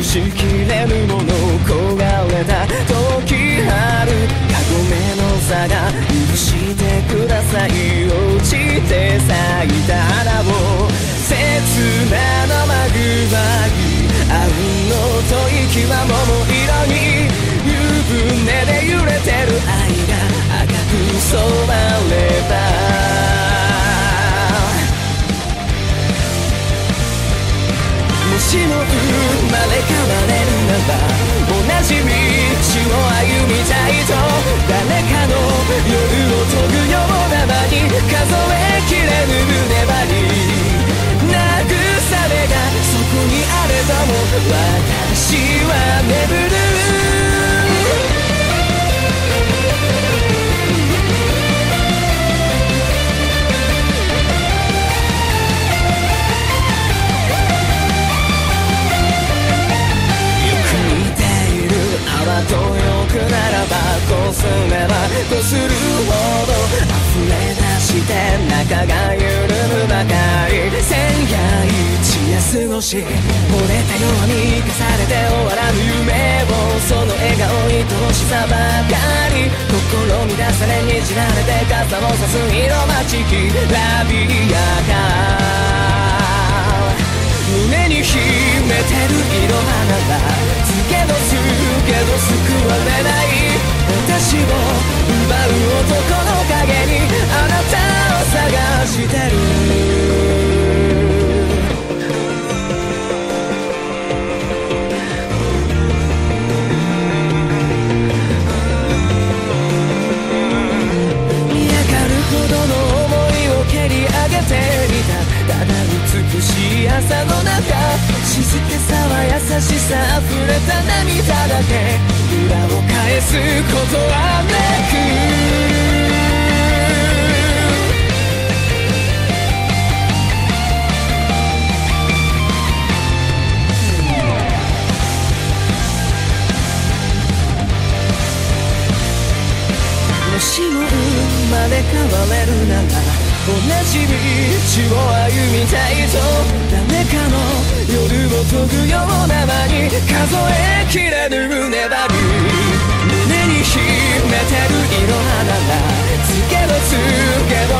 しきれぬもの焦がれた時あるカゴメの差が許してください。落ちて咲いた花を切な生具合あうんの吐息は桃色に湯船で揺れてる愛が赤く染まればもしも生まれ変われるなら同じ道を歩みたいと誰かの夜を研ぐような間に数えきれぬ粘り慰めがそこにあればも私は眠るとよくならばこすればこするほど溢れ出して中が緩むばかり千夜一夜過ごし惚れたように消されて終わらぬ夢をその笑顔愛おしさばかり心乱されにじられて傘を差す色まちきらびやか胸に秘めてる色花がつけど救われない私を奪う男の影にあなたを探してる嫌がるほどの想いを蹴り上げてみたただ美しい朝の中静けさは優しさ溢れた涙だけ裏を返すことはなくもしも生まれ変われるなら同じ道を歩みたいと誰かの夜を研ぐような間に数えきれぬ粘り胸に秘めてる色花がつけど